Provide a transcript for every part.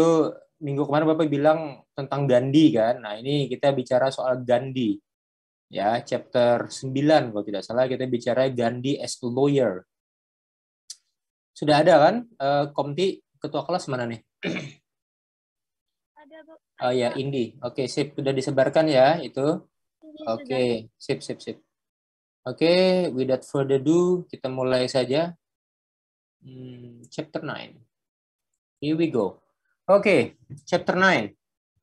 minggu kemarin Bapak bilang tentang Gandhi kan. Nah, ini kita bicara soal Gandhi. Ya, chapter 9 kalau tidak salah kita bicara Gandhi as a lawyer. Sudah ada kan? Komti ketua kelas mana nih? Ada, Bu. Oh ya, Indi. Oke, sip. Sudah disebarkan ya itu. Oke, sip. Oke, without further ado, kita mulai saja. Chapter 9. Here we go. Oke, chapter 9.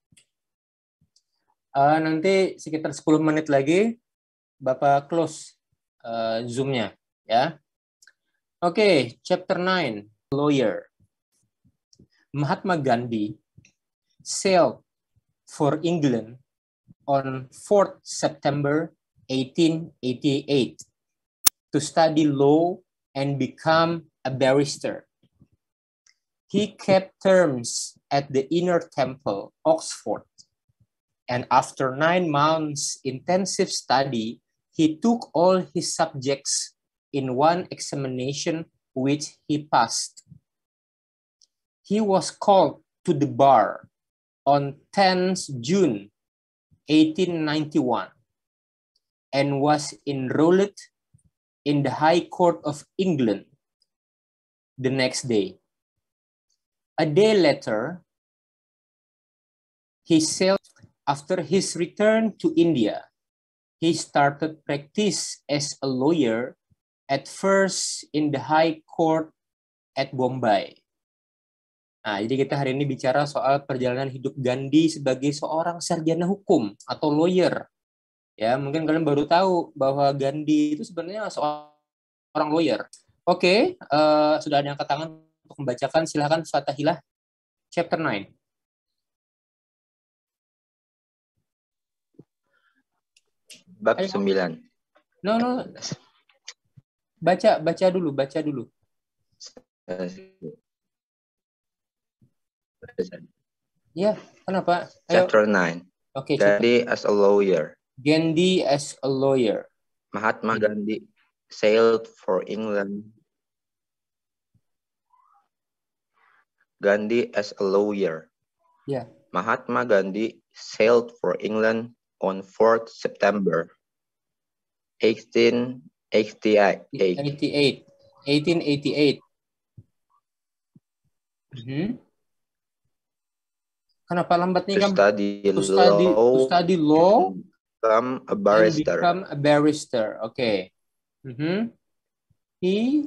Nanti sekitar 10 menit lagi Bapak close Zoom-nya ya. Oke, chapter 9, lawyer. Mahatma Gandhi sailed for England on 4th September 1888 to study law and become a barrister. He kept terms at the Inner Temple, Oxford, and after 9 months intensive study, he took all his subjects in one examination which he passed. He was called to the bar on 10th June 1891 and was enrolled in the High Court of England the next day. A day later, he sailed. After his return to India, he started practice as a lawyer at first in the High Court at Bombay. Nah, jadi kita hari ini bicara soal perjalanan hidup Gandhi sebagai seorang sarjana hukum atau lawyer. Ya, mungkin kalian baru tahu bahwa Gandhi itu sebenarnya seorang lawyer. Oke, sudah ada yang angkat tangan untuk membacakan. Silakan Fathahilah, chapter 9. Bab 9. No. Baca dulu. Ya, kenapa? Ayo. Chapter 9. Oke, Gandhi as a lawyer. Gandhi as a lawyer. Mahatma Gandhi sailed for England. Gandhi as a lawyer. Ya. Mahatma Gandhi sailed for England on 4th September 1888. 1888. Kenapa lambat nih to study law become a barrister. And become a barrister. Okay. He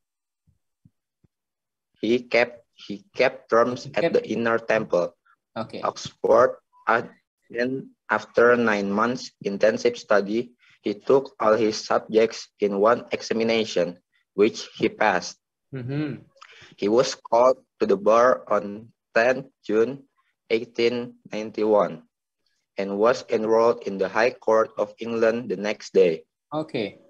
kept terms at the Inner Temple, okay, Oxford, and after 9 months intensive study, he took all his subjects in one examination, which he passed. He was called to the bar on 10th June 1891 and was enrolled in the High Court of England the next day. Okay.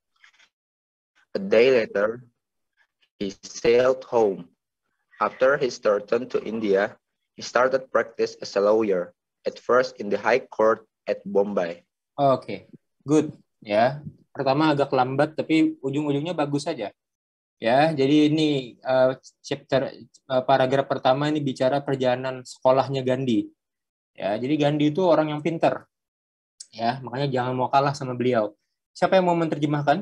A day later, he sailed home. After his return to India, he started practice as a lawyer, at first in the High Court at Bombay. Okay, good. Ya, pertama agak lambat, tapi ujung-ujungnya bagus saja. Ya, jadi ini paragraf pertama ini bicara perjalanan sekolahnya Gandhi. Ya, jadi Gandhi itu orang yang pintar. Ya, makanya jangan mau kalah sama beliau. Siapa yang mau menerjemahkan?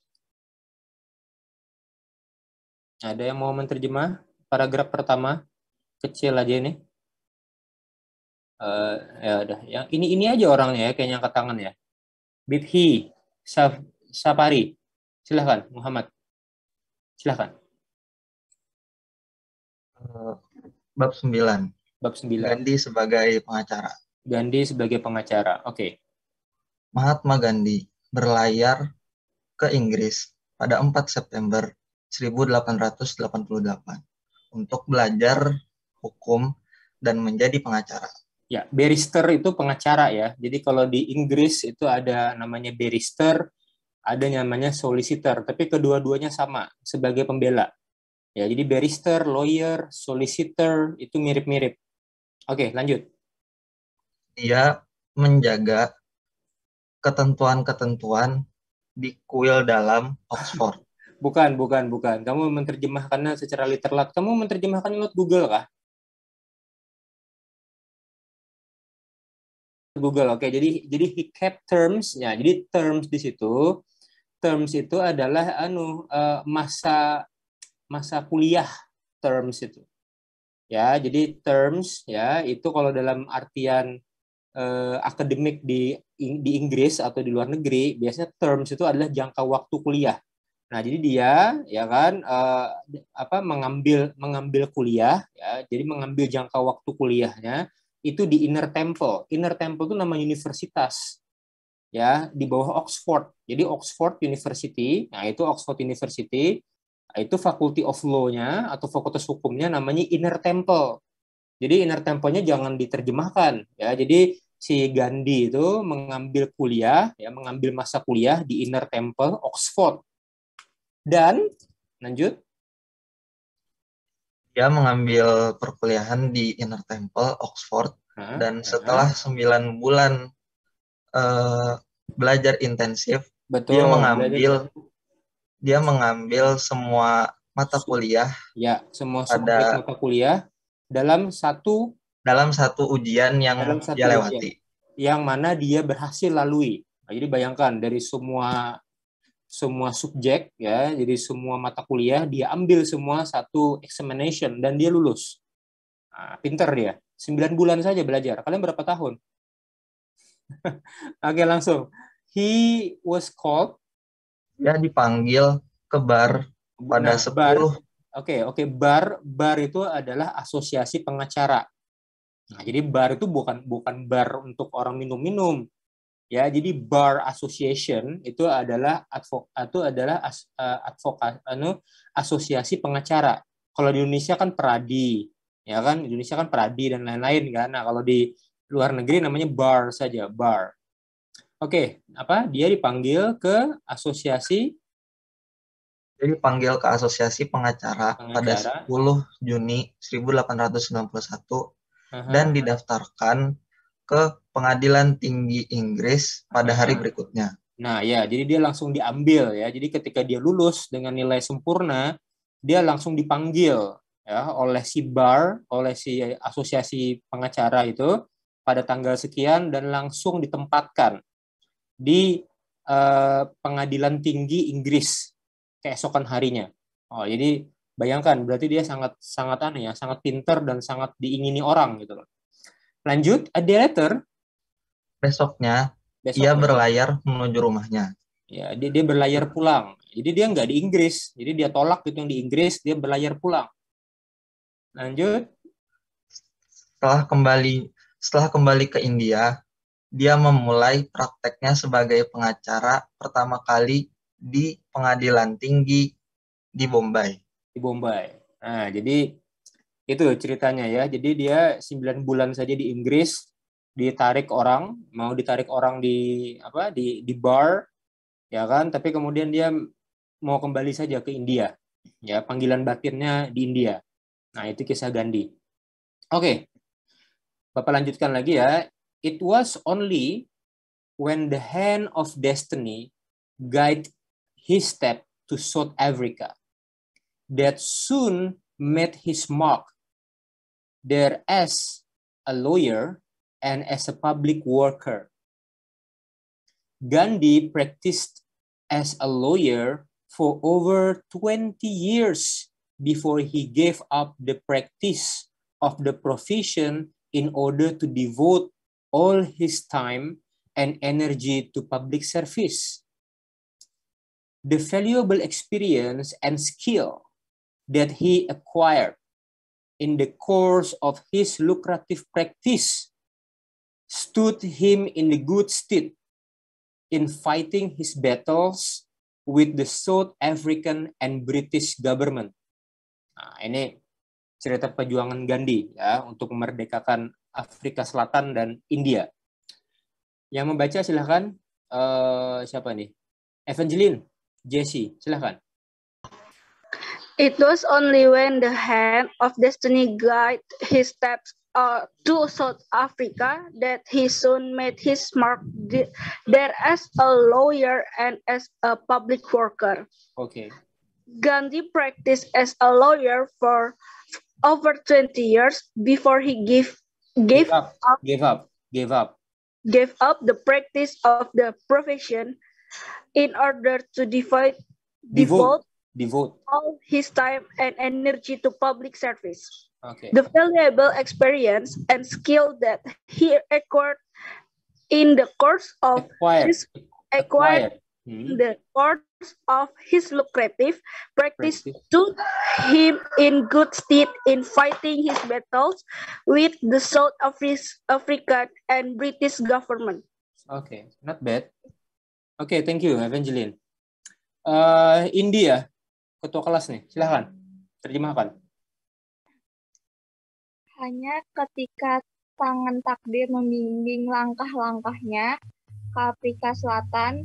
Ada yang mau menerjemah paragraf pertama? Kecil aja ini. Ya udah, yang ini aja orangnya ya, kayaknya angkat tangan ya. Bidhi Sapari. Silahkan, Muhammad. Silahkan. Bab 9. Bab 9. Gandhi sebagai pengacara. Gandhi sebagai pengacara. Oke. Mahatma Gandhi berlayar ke Inggris pada 4 September 1888 untuk belajar hukum dan menjadi pengacara. Ya, barrister itu pengacara ya. Jadi kalau di Inggris itu ada namanya barrister, ada namanya solicitor, tapi kedua-duanya sama sebagai pembela. Ya, jadi barrister, lawyer, solicitor itu mirip-mirip. Oke, lanjut. Dia menjaga ketentuan-ketentuan di kuil dalam Oxford. Bukan. Kamu menerjemahkannya secara literal. Kamu menerjemahkan lewat Google kah? Google. Oke, jadi he kept terms. Ya, jadi terms itu adalah masa kuliah terms itu. Ya, jadi terms ya itu kalau dalam artian akademik di Inggris atau di luar negeri, biasanya terms itu adalah jangka waktu kuliah. Nah, jadi dia ya kan mengambil kuliah ya, jadi mengambil jangka waktu kuliahnya itu di Inner Temple. Inner Temple itu nama universitas ya di bawah Oxford. Jadi Oxford University, nah itu Oxford University, itu Faculty of Law-nya atau fakultas hukumnya namanya Inner Temple. Jadi Inner Temple-nya jangan diterjemahkan ya. Jadi si Gandhi itu mengambil kuliah ya, mengambil masa kuliah di Inner Temple Oxford. Dan lanjut, dia mengambil perkuliahan di Inner Temple Oxford dan setelah 9 bulan belajar intensif, betul, dia mengambil semua mata kuliah ya, semua mata kuliah dalam satu ujian yang dia lewati, yang mana dia berhasil lalui. Nah, jadi bayangkan dari semua subjek ya, jadi semua mata kuliah dia ambil semua satu examination dan dia lulus. Nah, pinter dia. 9 bulan saja belajar. Kalian berapa tahun? Oke, langsung. He was called. Dia dipanggil ke bar pada 10. Oke. Bar itu adalah asosiasi pengacara. Nah, jadi bar itu bukan bar untuk orang minum-minum. Ya, jadi bar association itu adalah asosiasi pengacara. Kalau di Indonesia kan Peradi, ya kan? Indonesia kan Peradi dan lain-lain kan. Nah, kalau di luar negeri namanya bar saja, bar. Oke, dia dipanggil ke asosiasi. Dia dipanggil ke asosiasi pengacara pada 10 Juni 1891 dan didaftarkan ke Pengadilan Tinggi Inggris pada hari berikutnya. Nah, ya, jadi dia langsung diambil ya. Jadi ketika dia lulus dengan nilai sempurna, dia langsung dipanggil ya oleh si bar, oleh si asosiasi pengacara itu pada tanggal sekian dan langsung ditempatkan di Pengadilan Tinggi Inggris keesokan harinya. Oh, jadi bayangkan berarti dia sangat pintar dan sangat diingini orang gitu loh. Lanjut, a day later, Besoknya ia berlayar menuju rumahnya. Ya, dia berlayar pulang. Jadi dia nggak di Inggris. Jadi dia tolak itu yang di Inggris, dia berlayar pulang. Lanjut. Setelah kembali ke India, dia memulai prakteknya sebagai pengacara pertama kali di Pengadilan Tinggi di Bombay. Nah, jadi itu ceritanya ya. Jadi dia 9 bulan saja di Inggris, mau ditarik orang di bar, ya kan? Tapi kemudian dia mau kembali saja ke India. Ya, panggilan batinnya di India. Nah, itu kisah Gandhi. Oke. Bapak lanjutkan lagi ya. It was only when the hand of destiny guided his step to South Africa that soon made his mark there as a lawyer and as a public worker. Gandhi practiced as a lawyer for over 20 years before he gave up the practice of the profession in order to devote all his time and energy to public service. The valuable experience and skill that he acquired in the course of his lucrative practice stood him in the good stead in fighting his battles with the South African and British government. Nah, ini cerita perjuangan Gandhi ya untuk memerdekakan Afrika Selatan dan India. Yang membaca silahkan siapa nih? Evangeline, Jesse, silahkan. It was only when the hand of destiny guided his steps to South Africa that he soon made his mark there as a lawyer and as a public worker. Okay. Gandhi practiced as a lawyer for over 20 years before he gave up gave up the practice of the profession in order to devote all his time and energy to public service. Okay. The valuable experience and skill that he acquired in the course of his lucrative practice stood him in good stead in fighting his battles with the South African and British government. Okay, not bad. Okay, thank you, Evangeline. India, ketua kelas nih, silahkan terjemahkan. Hanya ketika tangan takdir membimbing langkah-langkahnya ke Afrika Selatan,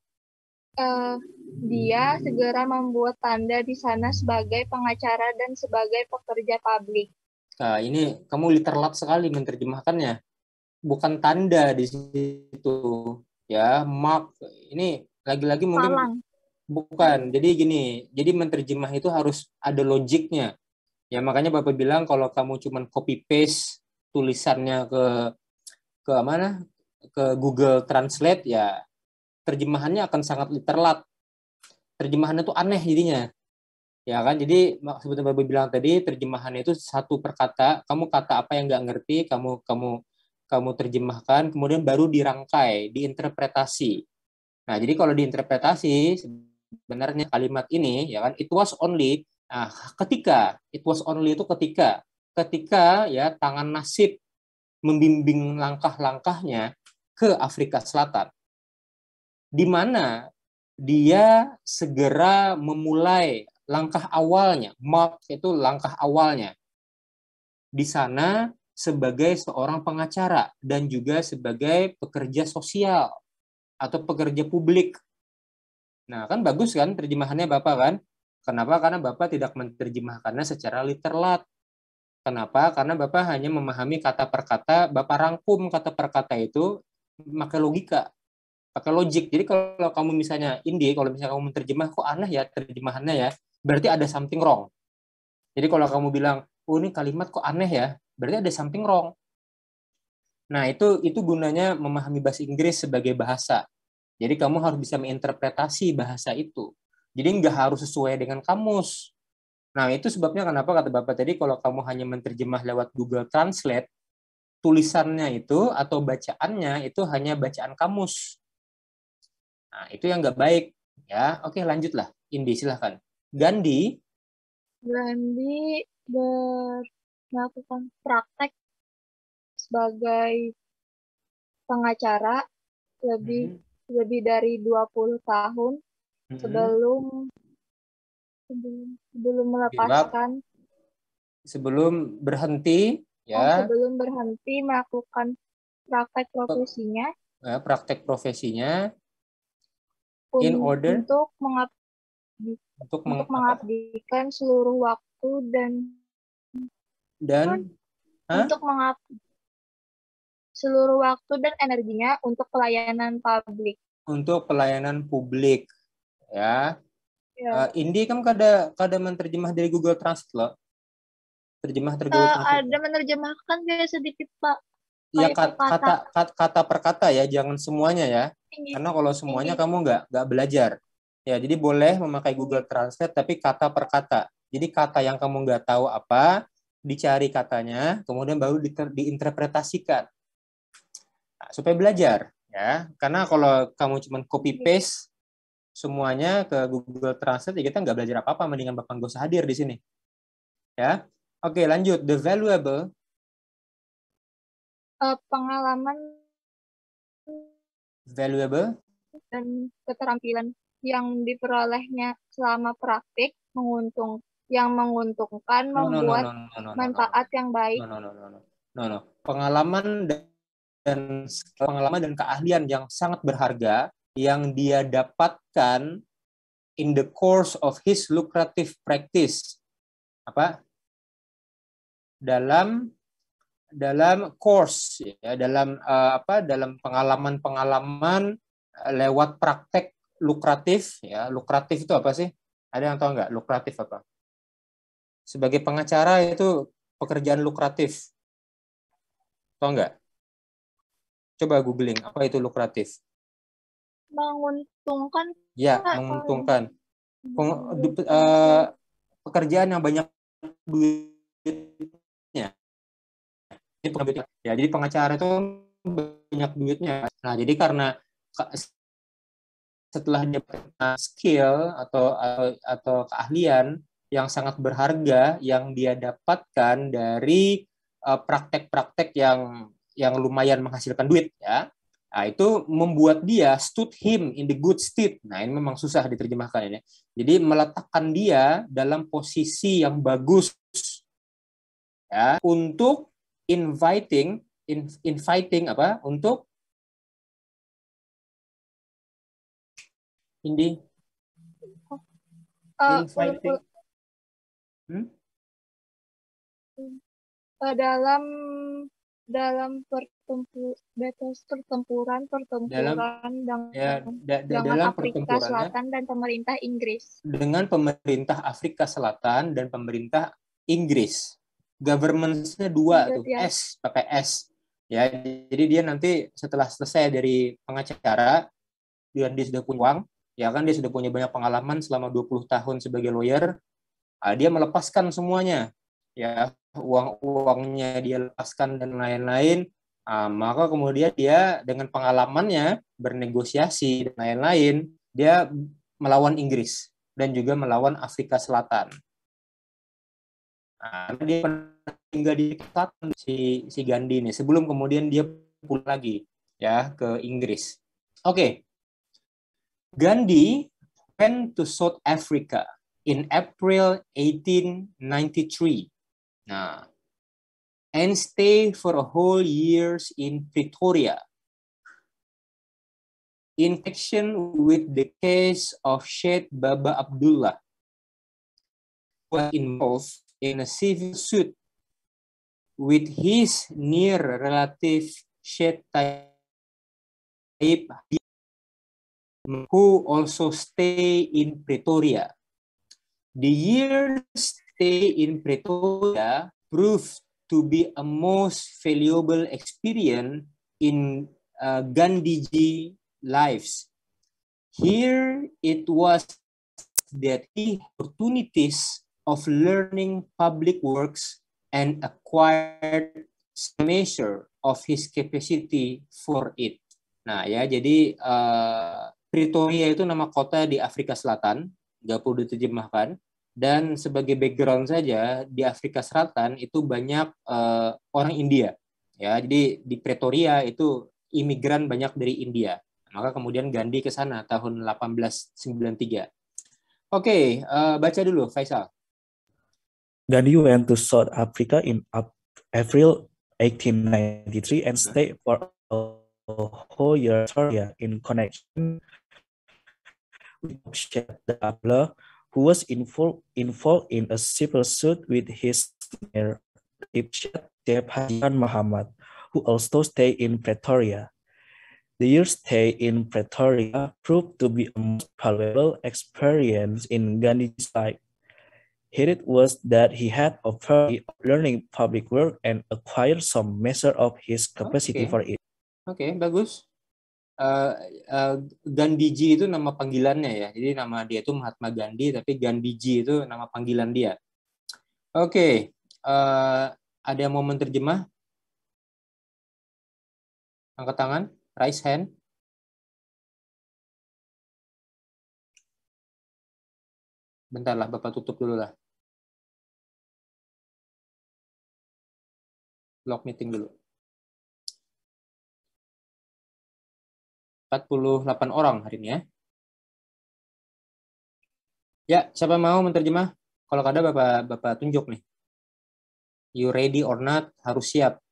dia segera membuat tanda di sana sebagai pengacara dan sebagai pekerja publik. Nah, ini kamu literat sekali menerjemahkannya. Bukan tanda di situ, ya, mark. Ini lagi-lagi mungkin Palang. Bukan. Jadi gini, jadi menerjemah itu harus ada logiknya. Ya, makanya Bapak bilang kalau kamu cuman copy paste tulisannya ke mana? Ke Google Translate, ya terjemahannya akan sangat literat. Terjemahannya tuh aneh jadinya. Ya kan? Jadi seperti Bapak bilang tadi, terjemahannya itu satu per kata, kamu kata apa yang nggak ngerti, kamu terjemahkan, kemudian baru dirangkai, diinterpretasi. Nah, jadi kalau diinterpretasi sebenarnya kalimat ini, ya kan, it was only, ketika ya tangan nasib membimbing langkah-langkahnya ke Afrika Selatan, di mana dia segera memulai langkah awalnya. Mark itu langkah awalnya di sana sebagai seorang pengacara dan juga sebagai pekerja sosial atau pekerja publik. Nah, kan bagus kan terjemahannya Bapak kan? Kenapa? Karena Bapak tidak menerjemahkannya secara literat. Kenapa? Karena Bapak hanya memahami kata per kata, Bapak rangkum kata per kata itu pakai logika, pakai logik. Jadi kalau kamu misalnya kalau misalnya kamu menerjemah, kok aneh ya terjemahannya ya, berarti ada something wrong. Jadi kalau kamu bilang, oh ini kalimat kok aneh ya, berarti ada something wrong. Nah, itu gunanya memahami bahasa Inggris sebagai bahasa. Jadi kamu harus bisa menginterpretasi bahasa itu. Jadi nggak harus sesuai dengan kamus. Nah, itu sebabnya kenapa kata Bapak tadi, kalau kamu hanya menerjemah lewat Google Translate, tulisannya itu atau bacaannya itu hanya bacaan kamus. Nah, itu yang nggak baik. Ya, oke, lanjutlah. Indi, silahkan. Gandhi melakukan praktek sebagai pengacara lebih dari 20 tahun sebelum melepaskan, sebelum berhenti ya. Sebelum berhenti melakukan praktek profesinya in order untuk mengabdikan seluruh waktu untuk mengabdi seluruh waktu dan energinya untuk pelayanan publik. Untuk pelayanan publik, ya. Indi kan kada menerjemah dari Google Translate loh. Terjemah dari Google Translate. Ada menerjemahkan kayak sedikit Pak. Ya kata per kata ya, jangan semuanya ya. Karena kalau semuanya kamu nggak belajar. Ya, jadi boleh memakai Google Translate tapi kata per kata. Jadi kata yang kamu nggak tahu apa, dicari katanya, kemudian baru diinterpretasikan. Nah, supaya belajar ya. Karena kalau kamu cuma copy paste semuanya ke Google Translate, ya kita nggak belajar apa-apa, mendingan Bapak nggak usah hadir di sini. Ya. Oke, lanjut. The valuable pengalaman dan keterampilan yang diperolehnya selama praktik menguntungkan membuat manfaat yang baik. Pengalaman dan keahlian yang sangat berharga yang dia dapatkan in the course of his lucrative practice. Dalam course ya, dalam pengalaman lewat praktek lukratif ya. Lukratif itu apa sih? Ada yang tahu nggak lukratif apa? Sebagai pengacara itu pekerjaan lukratif. Tahu nggak? Coba googling, apa itu lukratif? Menguntungkan. Ya, Pak. menguntungkan. Pekerjaan yang banyak duitnya. Ya, jadi pengacara itu banyak duitnya. Nah, jadi karena setelah dia punya skill atau keahlian yang sangat berharga yang dia dapatkan dari praktek-praktek yang lumayan menghasilkan duit, ya. Nah, itu membuat dia stood him in the good stead. Nah, ini memang susah diterjemahkan ini. Jadi meletakkan dia dalam posisi yang bagus, ya, untuk inviting apa? Untuk inviting. Dalam pertempuran dengan Afrika Selatan dan pemerintah Inggris. Dengan pemerintah Afrika Selatan dan pemerintah Inggris. Government-nya dua tuh, ya. S, pakai S. Ya, jadi dia nanti setelah selesai dari pengacara, dia sudah punya uang, ya kan, dia sudah punya banyak pengalaman selama 20 tahun sebagai lawyer, dia melepaskan semuanya, ya, uang-uangnya dia lepaskan dan lain-lain, maka kemudian dia dengan pengalamannya bernegosiasi dan lain-lain, dia melawan Inggris dan juga melawan Afrika Selatan. Nah, dia tinggal di selatan si Gandhi ini sebelum kemudian dia pulang lagi, ya, ke Inggris. Oke. Gandhi went to South Africa in April 1893. Nah, and stay for a whole year in Pretoria. In connection with the case of Sheikh Baba Abdullah, was involved in a civil suit with his near relative Sheikh Taib, who also stay in Pretoria. The year's stay in Pretoria proved to be a most valuable experience in Gandhiji's lives. Here it was that he had opportunities of learning public works and acquired a measure of his capacity for it. Nah, ya, jadi Pretoria itu nama kota di Afrika Selatan, nggak perlu diterjemahkan. Dan sebagai background saja, di Afrika Selatan itu banyak orang India. Ya, jadi di Pretoria itu imigran banyak dari India. Maka kemudian Gandhi ke sana tahun 1893. Oke, baca dulu, Faisal. Gandhi went to South Africa in April 1893 and stayed for a whole year in connection with Sheikh Abdullah, who was involved in a civil suit with his relative Sheikh Hasan Muhammad, who also stayed in Pretoria. The year's stay in Pretoria proved to be a most valuable experience in Gandhi's life. Here it was that he had a opportunity of learning public work and acquired some measure of his capacity for it. Oke, bagus. Gandhiji itu nama panggilannya, ya. Jadi nama dia itu Mahatma Gandhi, tapi Gandhiji itu nama panggilan dia. Oke, ada yang mau menerjemah? Angkat tangan, raise hand. Bentar lah, Bapak tutup dulu lah. Lock meeting dulu. 48 orang hari ini, ya. Ya, siapa mau menerjemah? Kalau ada Bapak tunjuk nih. You ready or not, harus siap.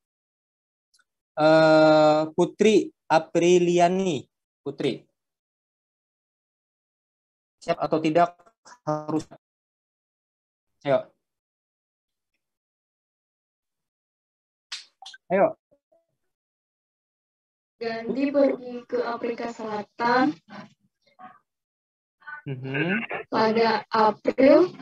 Putri Apriliani. Putri. Siap atau tidak? Harus. Ayo. Ayo. Gandhi pergi ke Afrika Selatan pada April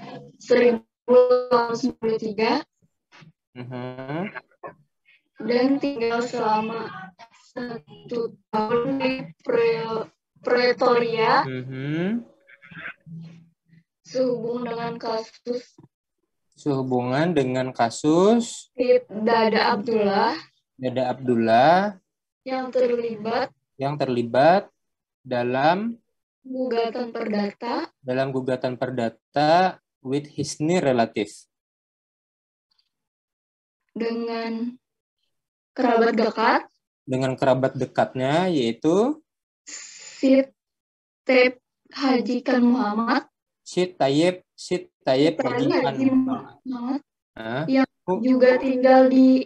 1893 dan tinggal selama 1 tahun di Pretoria sehubungan dengan kasus Dada Abdullah yang terlibat dalam gugatan perdata with his near relative, dengan kerabat dekatnya, yaitu Syed Tayyip Haji Khan Muhammad yang juga tinggal di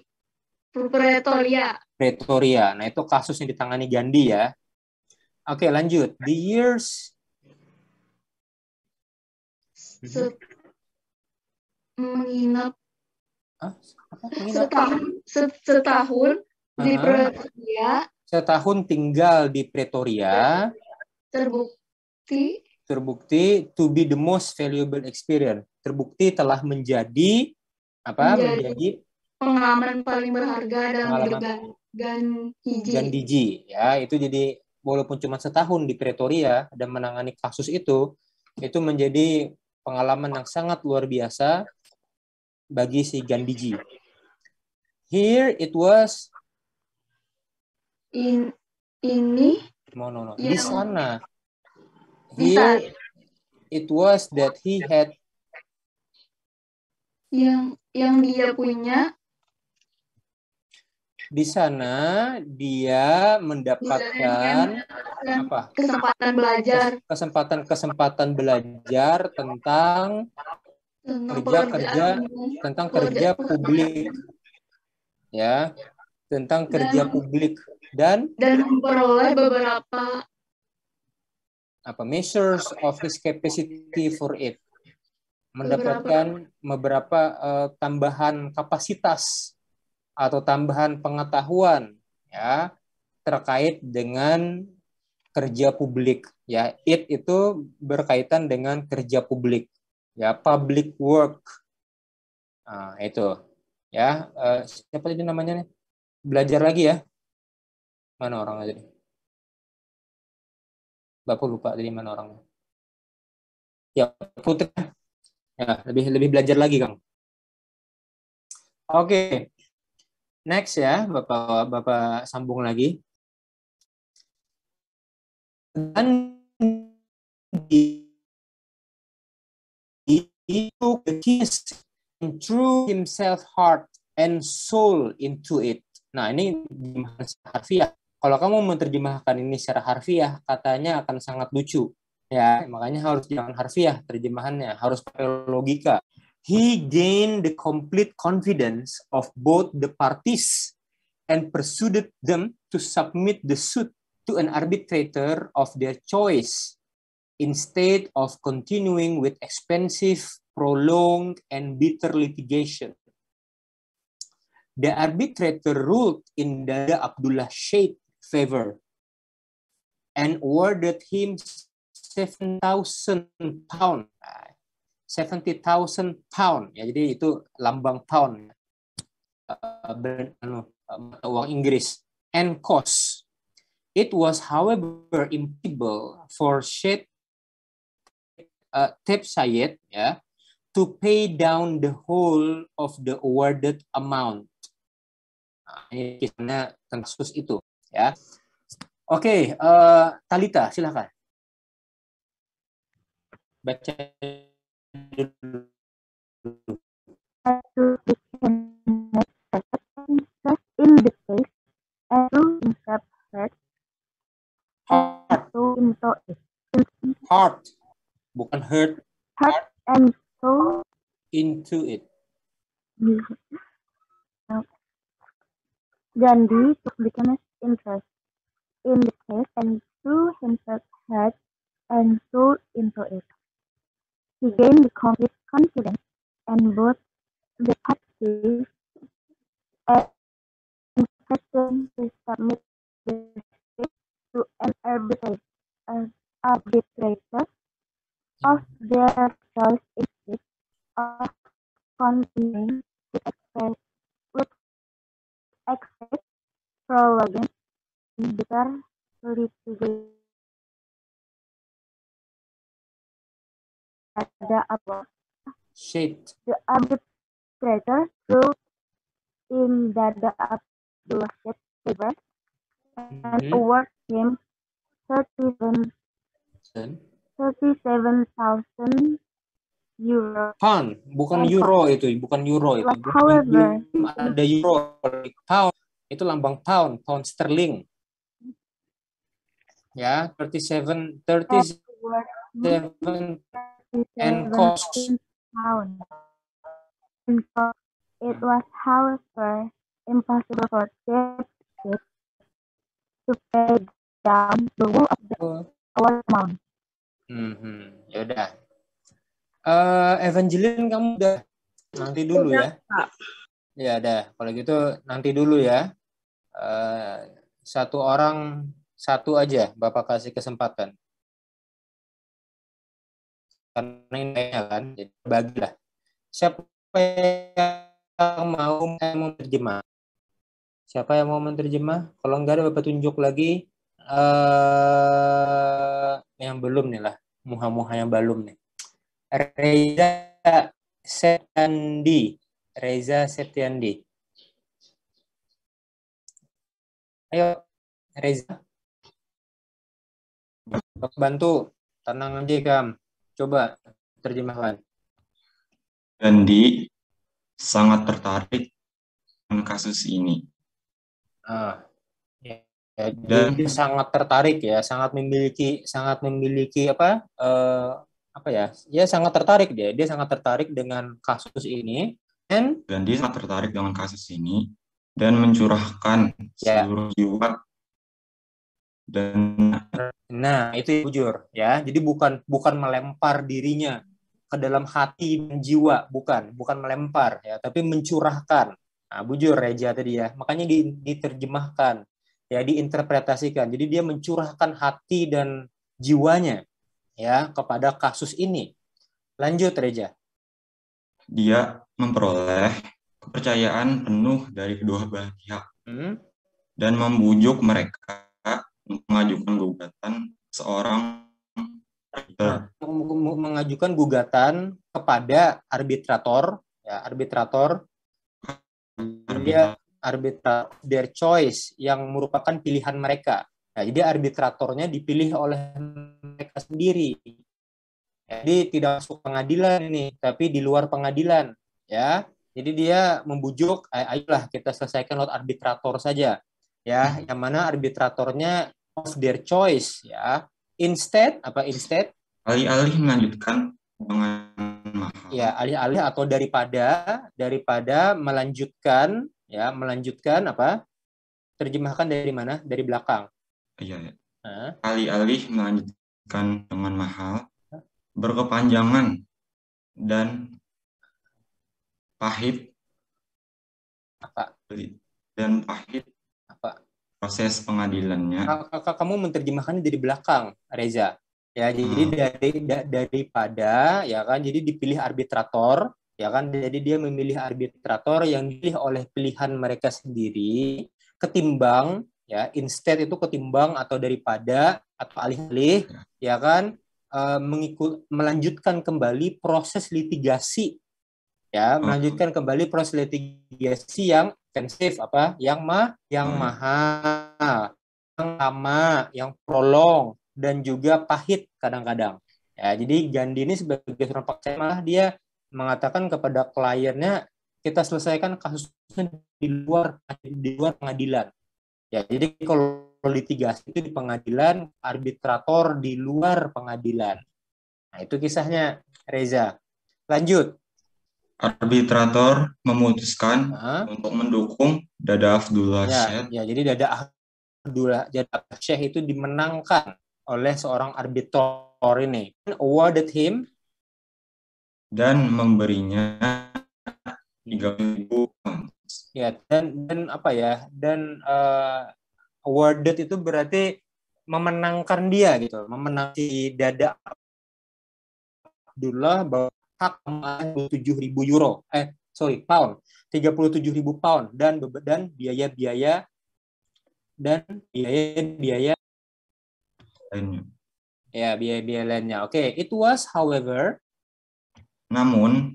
Pretoria. Nah, itu kasus yang ditangani Gandhi ya. Oke, lanjut. The years menginap setahun tinggal di Pretoria terbukti to be the most valuable experience. Terbukti telah menjadi pengalaman paling berharga dalam hidup Gandhiji ya. Itu jadi walaupun cuma setahun di Pretoria dan menangani kasus itu menjadi pengalaman yang sangat luar biasa bagi si Gandhiji. Here it was di sana. Here it was that he had yang dia punya. Di sana dia mendapatkan kesempatan belajar tentang kerja publik ya, tentang kerja publik dan memperoleh beberapa measures of his capacity for it, mendapatkan beberapa tambahan kapasitas atau tambahan pengetahuan ya terkait dengan kerja publik ya. It itu berkaitan dengan kerja publik ya, public work. Nah, itu ya. Siapa tadi namanya nih? Belajar lagi ya. Mana orang tadi? Bapak lupa tadi mana orangnya. Ya, Putri. Ya, lebih belajar lagi, Kang. Oke. Next ya, Bapak sambung lagi. Dan he took the keys and threw himself heart and soul into it. Nah, ini harfiah. Kalau kamu menerjemahkan ini secara harfiah, katanya akan sangat lucu. Ya, makanya harus jangan harfiah terjemahannya, harus pakai logika. He gained the complete confidence of both the parties and persuaded them to submit the suit to an arbitrator of their choice instead of continuing with expensive, prolonged, and bitter litigation. The arbitrator ruled in Dada Abdullah Sheikh's favor and awarded him 7,000 pound. 70,000 pound ya, jadi itu lambang pound uang Inggris, and cost. It was however impossible for Sheikh Tayyip Syed ya to pay down the whole of the awarded amount. Nah, ini kisahnya tentang kasus itu ya. Oke, Talita silakan baca. In the case, and threw himself heart, bukan hurt. Heart and soul into it. Gandhi took the keenest interest in the case and threw himself heart and soul into it. He gained complete confidence in both the parties and threatened to submit the case to an arbitrator of their choice instead of continuing with excess prolonging bitter litigation Dada Abdullah. Shit. The arbitrator ruled in Dada Abdullah's favor and awarded him 37,000 euro. Pound, bukan euro itu, bukan euro itu. However, Ada euro, pound itu lambang pound sterling. Ya, 37 and cost. It was, however, impossible for David to pay down the whole of the award amount. Ya udah. Evangeline, kamu udah nanti dulu ya. Ya udah, kalau gitu nanti dulu ya. Satu orang satu aja Bapak kasih kesempatan. Karena ini kan, jadi bagilah. Siapa yang mau menerjemah? Siapa yang mau menerjemah? Kalau enggak ada Bapak tunjuk lagi yang belum nih lah. Muha-muha yang belum nih. Reza Septiandi. Ayo, Reza. Bantu. Tenang aja, Kam. Coba terjemahkan. Gandhi sangat tertarik dengan kasus ini. Dan dia sangat tertarik ya, sangat memiliki apa ya? Ya sangat tertarik dia. Dia sangat tertarik dengan kasus ini. Dan dia sangat tertarik dengan kasus ini dan mencurahkan seluruh jiwa. Nah, itu jujur ya. Jadi bukan melempar dirinya ke dalam hati dan jiwa, bukan melempar ya, tapi mencurahkan. Nah, bujur Reza tadi ya. Makanya diterjemahkan, ya diinterpretasikan. Jadi dia mencurahkan hati dan jiwanya ya kepada kasus ini. Lanjut Reza. Dia memperoleh kepercayaan penuh dari kedua belah pihak dan membujuk mereka mengajukan gugatan seorang mengajukan gugatan kepada arbitrator ya, dia arbitrator their choice yang merupakan pilihan mereka. Nah, jadi arbitratornya dipilih oleh mereka sendiri. Jadi tidak masuk pengadilan ini, tapi di luar pengadilan ya. Jadi dia membujuk, ayolah kita selesaikan lewat arbitrator saja ya, yang mana arbitratornya of their choice ya. Instead alih-alih melanjutkan dengan mahal. Ya, alih-alih atau daripada melanjutkan apa? Terjemahkan dari mana? Dari belakang. Iya. Alih-alih melanjutkan dengan mahal, berkepanjangan dan pahit. Apa? Dan pahit. Apa? Proses pengadilannya. Kamu menerjemahkannya dari belakang, Reza. Ya, jadi daripada ya kan, jadi dipilih arbitrator, ya kan, jadi dia memilih arbitrator yang dipilih oleh pilihan mereka sendiri, ketimbang ya, instead itu ketimbang atau daripada atau alih-alih ya kan, melanjutkan kembali proses litigasi ya, melanjutkan kembali proses litigasi yang intensif apa, yang mahal, yang lama, yang prolong, dan juga pahit kadang-kadang. Ya, jadi Gandhi ini sebagai seorang pakar malah dia mengatakan kepada kliennya, kita selesaikan kasusnya di luar pengadilan. Ya, jadi kalau litigasi itu di pengadilan, arbitrator di luar pengadilan. Nah, itu kisahnya Reza. Lanjut. Arbitrator memutuskan untuk mendukung Dada Abdullah Sheikh. Ya, jadi Dada Abdullah Sheikh itu dimenangkan oleh seorang arbitrator ini, awarded him dan memberinya 3.000 pounds. Ya, dan apa ya? Dan awarded itu berarti memenangkan dia gitu, memenangi Dada Abdullah bahwa hak 37.000 euro, pound, 37.000 pound dan biaya-biaya dan biaya-biaya lainnya. Ya, biaya-biaya lainnya. Oke, it was, however, Namun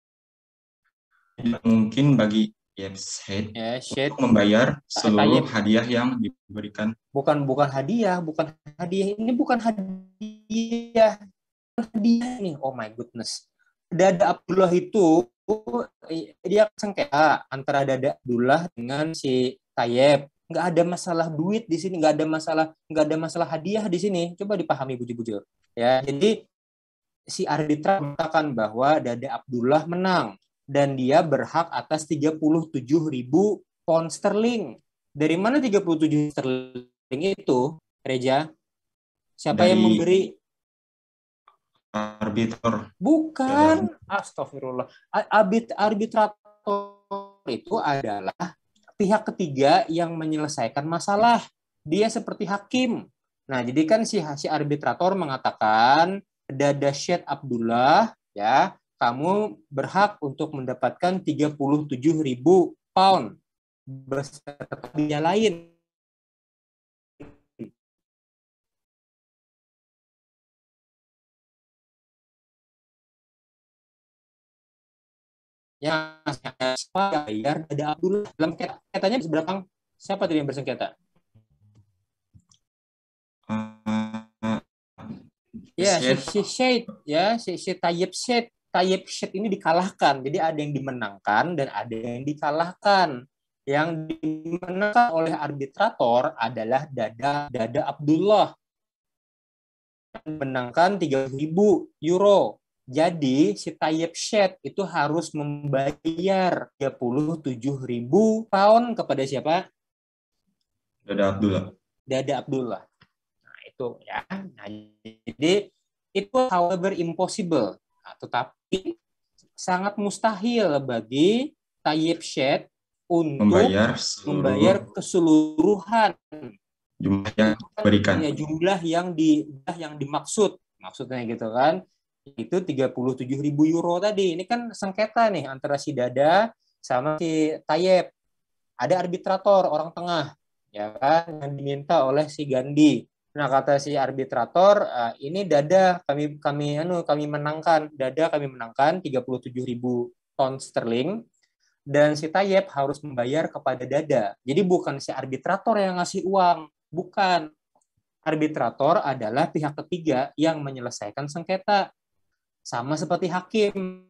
tidak mungkin bagi Yepshed Syed, untuk membayar seluruh Tayyip. hadiah yang diberikan. Bukan hadiah ini bukan hadiah nih. Oh my goodness. Dada Abdullah itu dia sengketa antara Dada Abdullah dengan si Tayyip. Nggak ada masalah duit di sini, nggak ada masalah hadiah di sini. Coba dipahami bujur-bujur. Ya, jadi si arbitra mengatakan bahwa Dada Abdullah menang dan dia berhak atas 37.000 pound sterling. Dari mana 37 sterling itu, Reja? Siapa yang memberi? Arbitrator. Bukan. Astagfirullah. Arbitrator itu adalah pihak ketiga yang menyelesaikan masalah. Dia seperti hakim. Nah, jadi kan si arbitrator mengatakan, Dada Syed Abdullah, ya, kamu berhak untuk mendapatkan 37.000 pound beserta biaya lain. Ya, siapa bayar Dada Abdullah? Dalam katanya berapa? Siapa tadi yang bersengketa? Ya, si Syed, ya, si Tayyip Syed. Tayyip Syed ini dikalahkan. Jadi ada yang dimenangkan dan ada yang dikalahkan. Yang dimenangkan oleh arbitrator adalah Dada Abdullah. Menangkan 3.000 euro. Jadi si Tayyip Syed itu harus membayar 37.000 pound kepada siapa? Dada Abdullah. Dada Abdullah. Nah, itu ya. Nah, jadi itu however impossible. Nah, tetapi sangat mustahil bagi Tayyip Syed untuk membayar keseluruhan jumlah yang diberikan. Ya, jumlah yang dimaksud. Maksudnya gitu kan. Itu 37.000 euro tadi. Ini kan sengketa nih antara si Dada sama si Tayyip. Ada arbitrator, orang tengah, ya kan, yang diminta oleh si Gandhi. Nah, kata si arbitrator, ini Dada kami menangkan. Dada kami menangkan 37.000 pound sterling dan si Tayyip harus membayar kepada Dada. Jadi bukan si arbitrator yang ngasih uang, bukan. Arbitrator adalah pihak ketiga yang menyelesaikan sengketa. Sama seperti hakim.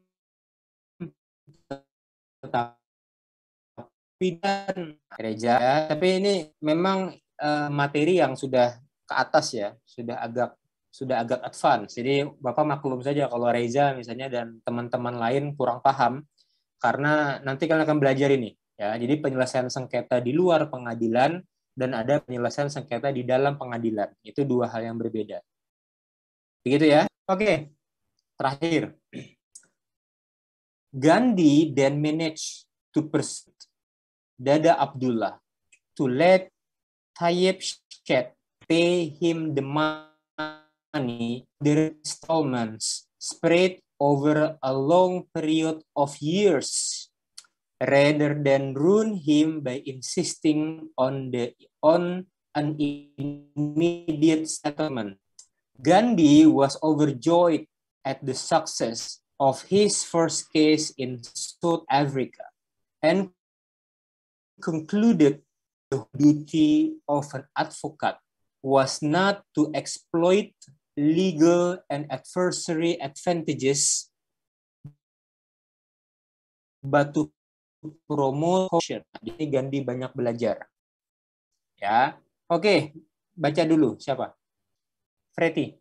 Tapi ini memang materi yang sudah ke atas ya, sudah agak advance. Jadi Bapak maklum saja kalau Reza misalnya dan teman-teman lain kurang paham karena nanti kalian akan belajar ini ya. Jadi penyelesaian sengketa di luar pengadilan dan ada penyelesaian sengketa di dalam pengadilan. Itu dua hal yang berbeda. Begitu ya. Oke. Terakhir, Gandhi then managed to persuade Dada Abdullah to let Tayyip Syed pay him the money, the installments spread over a long period of years, rather than ruin him by insisting on an immediate settlement. Gandhi was overjoyed at the success of his first case in South Africa and concluded the duty of an advocate was not to exploit legal and adversary advantages but to promote caution. Jadi Gandhi banyak belajar. Ya. Oke, baca dulu siapa? Freddy.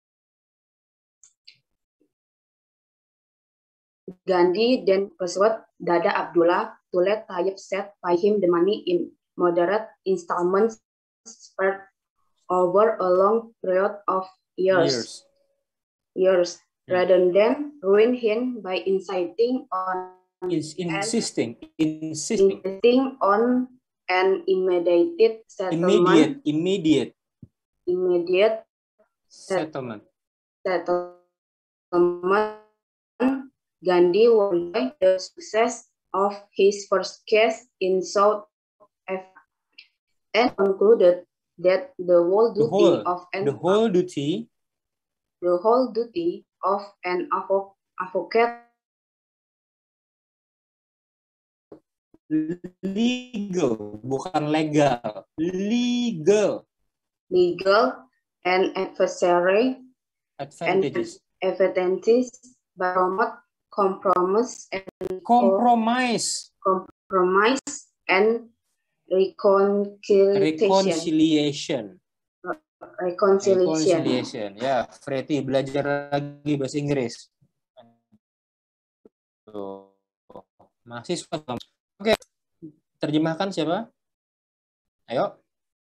Gandhi then persuaded Dada Abdullah to let Tayyip Syed pay him the money in moderate installments spread over a long period of years, rather than ruin him by insisting on an immediate settlement. Immediate settlement. Gandhi won the success of his first case in South Africa. and concluded that the whole duty of an advocate legal, bukan legal, legal and adversary advantages by compromise and reconciliation. Ya, Freddy belajar lagi bahasa Inggris. Tuh. Mahasiswa. Oke, terjemahkan siapa? Ayo.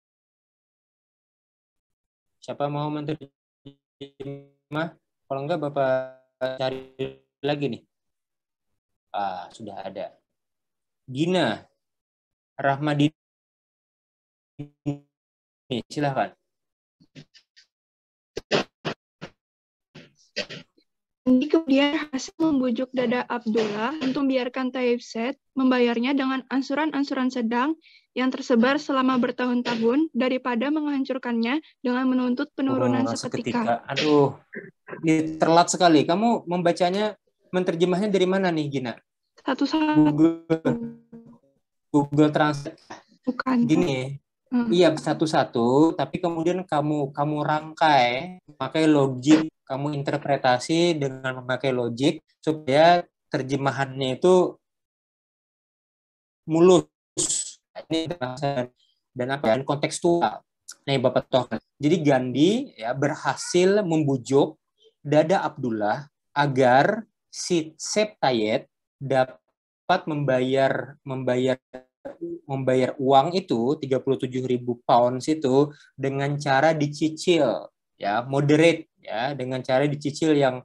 Siapa mau menerjemah? Kalau enggak Bapak cari lagi nih. Sudah ada. Gina Rahmadini, silahkan. Gandhi kemudian berhasil membujuk Dada Abdullah untuk membiarkan Taibset membayarnya dengan ansuran-ansuran sedang yang tersebar selama bertahun-tahun daripada menghancurkannya dengan menuntut penurunan seketika. Aduh, ini terlat sekali. Kamu membacanya, menerjemahnya dari mana nih, Gina? Google Translate. Bukan. Gini, iya satu-satu, tapi kemudian kamu rangkai, pakai logik, kamu interpretasi dengan memakai logik supaya terjemahannya itu mulus. Ini dan kontekstual. Nih Bapak toh. Jadi Gandhi ya berhasil membujuk Dada Abdullah agar si Septayet dapat membayar uang itu 37.000 pounds itu dengan cara dicicil, ya moderate, ya dengan cara dicicil yang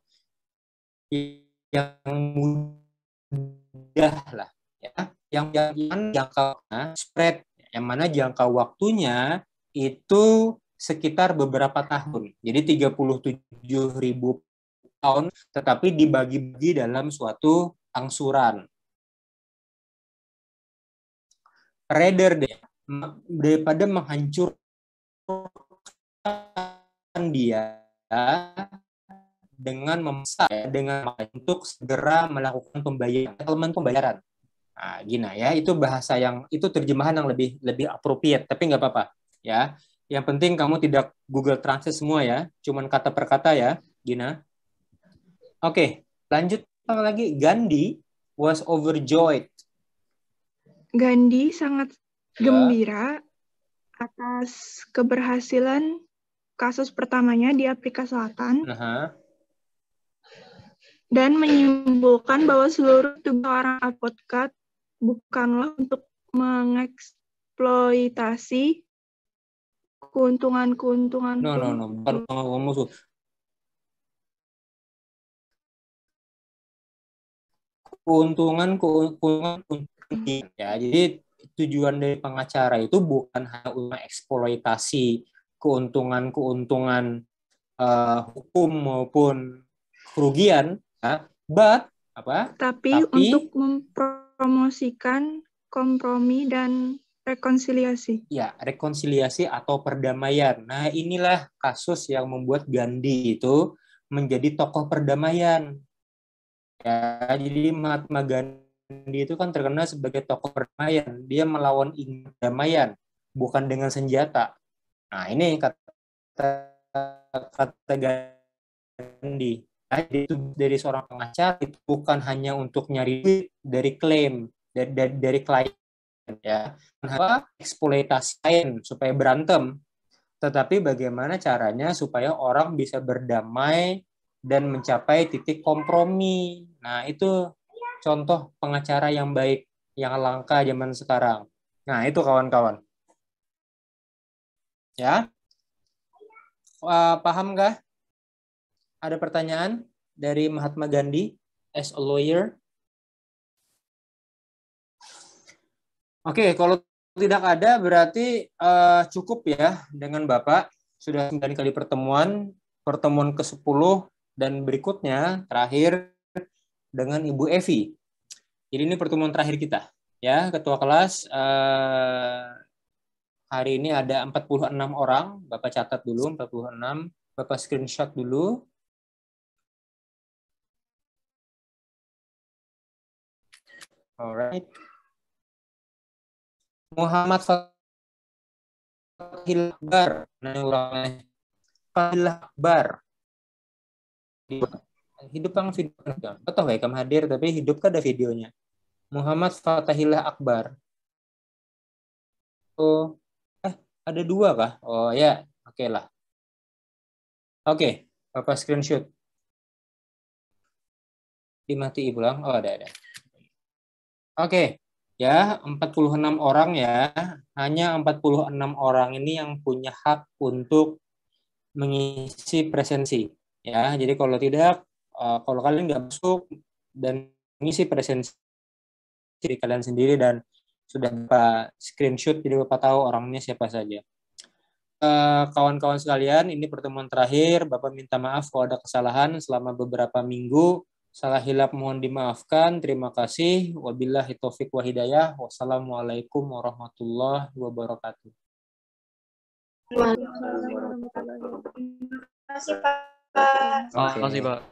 mudah lah, ya yang jangka spread, yang mana jangka waktunya itu sekitar beberapa tahun. Jadi 37.000 pounds tetapi dibagi-bagi dalam suatu angsuran. Rather daripada menghancurkan dia dengan memaksa untuk segera melakukan pembayaran. Nah, Gina ya, itu bahasa yang itu terjemahan yang lebih appropriate, tapi nggak apa-apa ya. Yang penting kamu tidak Google Translate semua ya, cuman kata per kata ya, Gina. Oke, lanjut lagi. Gandhi was overjoyed. Gandhi sangat gembira atas keberhasilan kasus pertamanya di Afrika Selatan dan menyimpulkan bahwa seluruh tugas orang advokat bukanlah untuk mengeksploitasi keuntungan-keuntungan ya. Jadi tujuan dari pengacara itu bukan hanya untuk eksploitasi keuntungan hukum maupun kerugian, ya, tapi untuk mempromosikan kompromi dan rekonsiliasi. Ya, rekonsiliasi atau perdamaian. Nah, inilah kasus yang membuat Gandhi itu menjadi tokoh perdamaian. Ya, jadi Mahatma Gandhi itu kan terkenal sebagai tokoh perdamaian. Dia melawan perdamaian, bukan dengan senjata. Nah, ini kata Gandhi. Nah, itu dari seorang pengacara itu bukan hanya untuk nyari duit dari klaim dari klien, ya, eksploitasi klien supaya berantem, tetapi bagaimana caranya supaya orang bisa berdamai dan mencapai titik kompromi. Nah, itu contoh pengacara yang baik, yang langka zaman sekarang. Nah, itu kawan-kawan. Ya, paham nggak? Ada pertanyaan dari Mahatma Gandhi as a lawyer? Oke, kalau tidak ada berarti cukup ya dengan Bapak. Sudah 9 kali pertemuan ke-10 dan berikutnya terakhir dengan Ibu Evi. Jadi ini pertemuan terakhir kita, ya, ketua kelas. hari ini ada 46 orang. Bapak catat dulu 46. Bapak screenshot dulu. Alright. Muhammad Fathil Akbar. Fathil Akbar. Hidup kan video. Betul ya, kamu hadir tapi hidup kan ada videonya. Muhammad Fathillah Akbar. Oh, ada 2 kah? Oh ya, oke lah. Oke, Bapak screenshot. Dimati pulang. Oh, ada. Oke, ya 46 orang ya. Hanya 46 orang ini yang punya hak untuk mengisi presensi. Ya, jadi kalau tidak, kalau kalian nggak masuk dan mengisi presensi diri kalian sendiri dan sudah Bapak screenshot, jadi Bapak tahu orangnya siapa saja. Kawan-kawan sekalian, ini pertemuan terakhir. Bapak minta maaf kalau ada kesalahan selama beberapa minggu. Salah hilap mohon dimaafkan. Terima kasih. Wabillahi taufik wa hidayah. Wassalamualaikum warahmatullahi wabarakatuh. Terima kasih, Pak. Terima kasih, Pak.